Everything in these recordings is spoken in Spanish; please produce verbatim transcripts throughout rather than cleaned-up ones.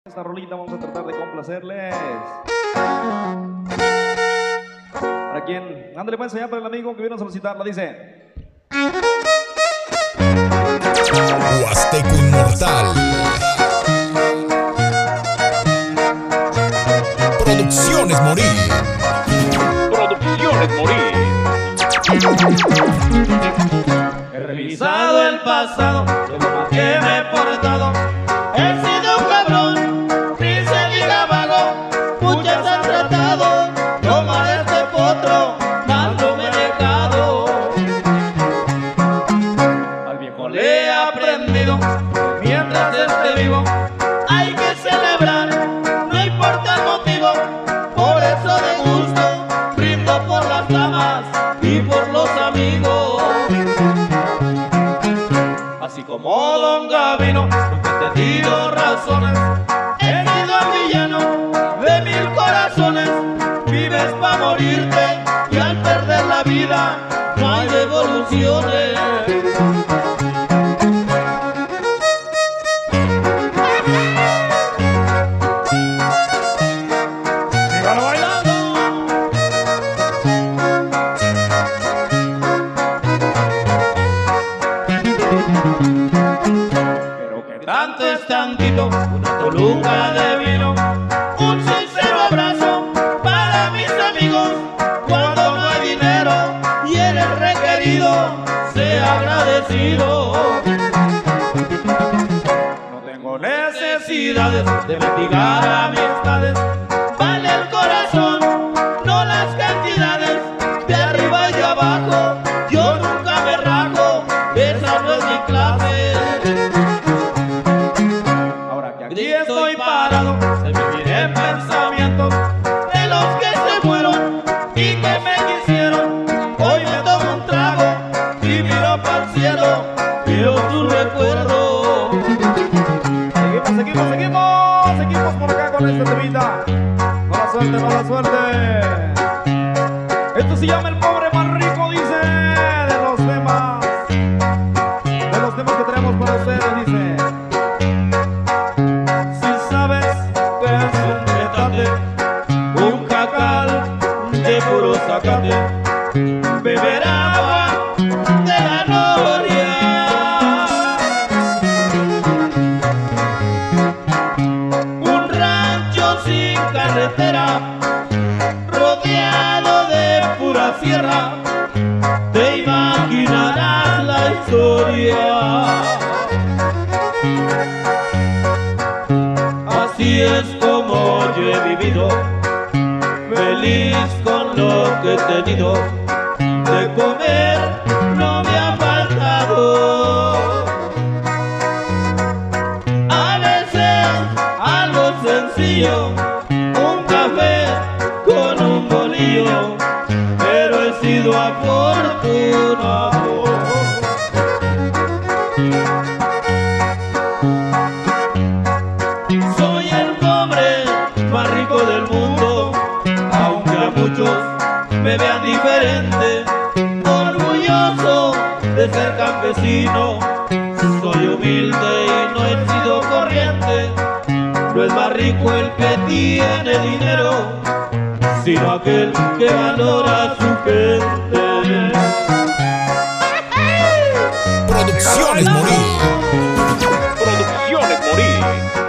Esta rolita vamos a tratar de complacerles. ¿Para quién? Ándale pues allá para el amigo que vino a solicitarla, dice. Huasteco Inmortal. Producciones Morir. Producciones Morir. He revisado el pasado, de lo mal que me he portado. He sido un cabrón, ni se diga vago. Muchas han tratado, toma de este potro, más no me he dejado. Al viejo le he aprendido, mientras esté vivo Hay que celebrar, no importa el motivo. Por eso de gusto, brindo por las damas y por los amigos. así como Don Gavino, nunca he tenido razones. He sido el villano de mil corazones. Vives pa' morirte y al perder la vida no hay devoluciones. ¡Sígalo bailando! Pero que tanto es tantito, una toluca de vino. Un sincero abrazo para mis amigos. Cuando no hay dinero y eres requerido, sea agradecido. No tengo necesidades de mendigar amistades. Vale el corazón, no las cantidades. De arriba y de abajo, yo nunca me rajo. Esa no es mi clase. Ahora que aquí estoy parado, se me vienen pensamientos De los que se fueron y que me quisieron. Hoy me tomo un trago y miro para el cielo. Veo tu recuerdo. Seguimos, seguimos, seguimos, seguimos por acá con esta temita. Mala suerte, mala suerte. Esto se llama El Pobre Más Rico, dice, de los temas, de los temas que traemos para ustedes, dice. Si sabes que es un metate, Un jacal de puro zacate, beber agua de la noria. Un rancho sin carretera, rodeado de pura sierra. Te imaginarás la historia. Así es como yo he vivido, feliz con lo que he tenido. De comer no me ha faltado. A veces algo sencillo, un café con un bolillo, pero he sido afortunado. Soy el pobre más rico del mundo, aunque a muchos me vean diferente. Orgulloso de ser campesino, soy humilde y no he sido corriente. No es más rico el que tiene dinero, sino aquel que valora a su gente. Producciones Morir. Producciones Morir.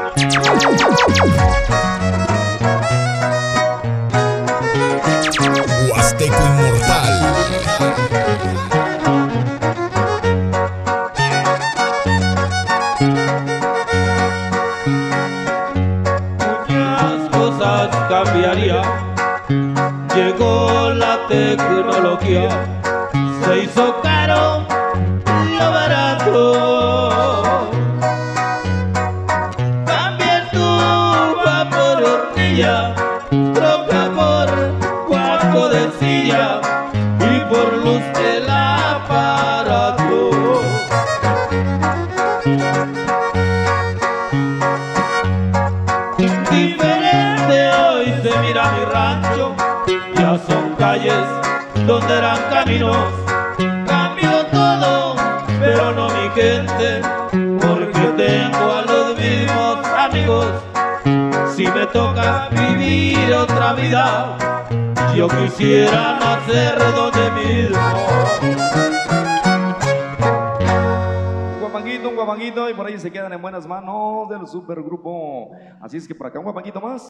Huasteco Inmortal. Muchas cosas cambiaría. Llegó la tecnología, se hizo caro lo barato. Cambia estufa por hornilla, troca por cuarto de silla y por luz del aparato. Diferente hoy se mira mi rancho, ya son calles donde eran caminos. Cambió todo, pero no mi gente, porque tengo a los mismos amigos Si me toca vivir otra vida, yo quisiera nacer donde mismo. Un guapanguito, un guapanguito, y por ahí se quedan en buenas manos del supergrupo. Así es que por acá un guapanguito más.